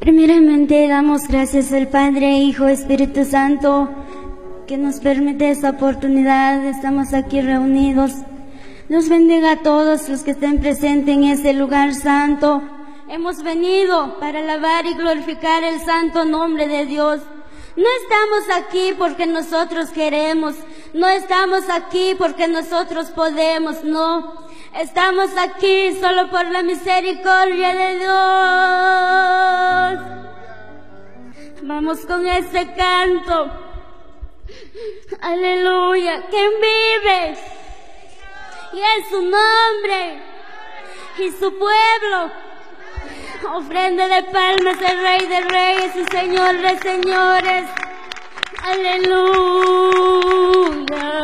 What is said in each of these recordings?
Primeramente damos gracias al Padre, Hijo, Espíritu Santo, que nos permite esta oportunidad. Estamos aquí reunidos. Dios bendiga a todos los que estén presentes en este lugar santo. Hemos venido para alabar y glorificar el santo nombre de Dios. No estamos aquí porque nosotros queremos, no estamos aquí porque nosotros podemos, no. Estamos aquí solo por la misericordia de Dios. Vamos con este canto. Aleluya. ¿Quién vive? Y es su nombre y su pueblo. Ofrenda de palmas el Rey de Reyes y Señor de Señores. Aleluya.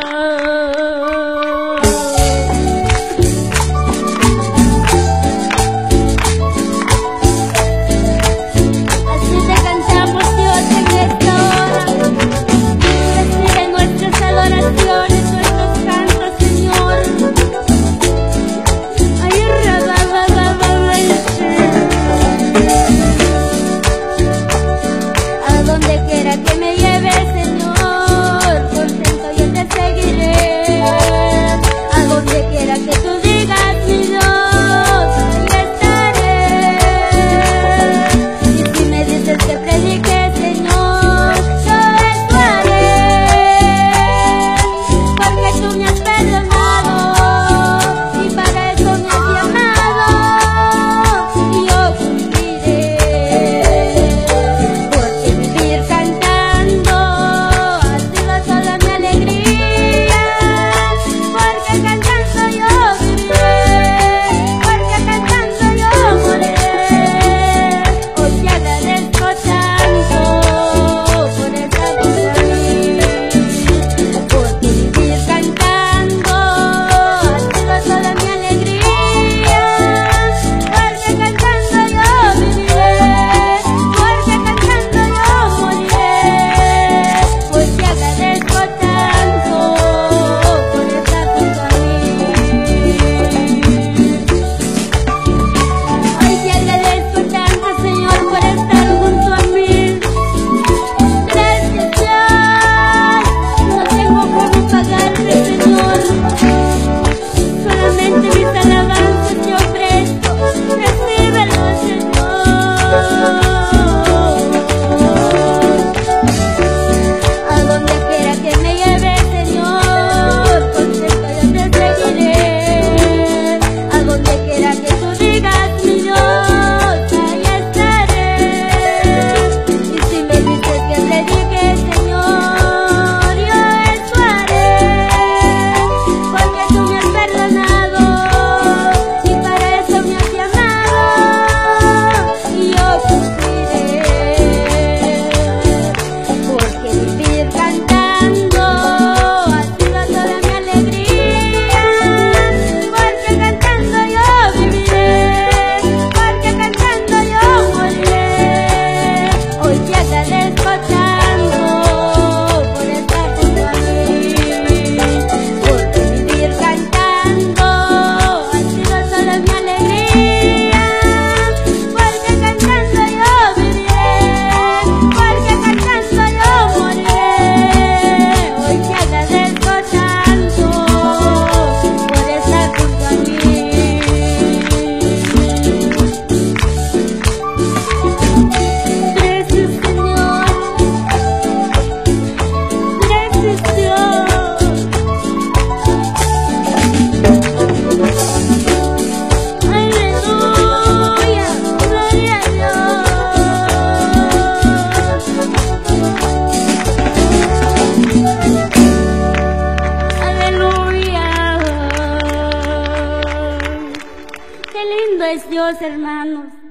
Dios, hermanos.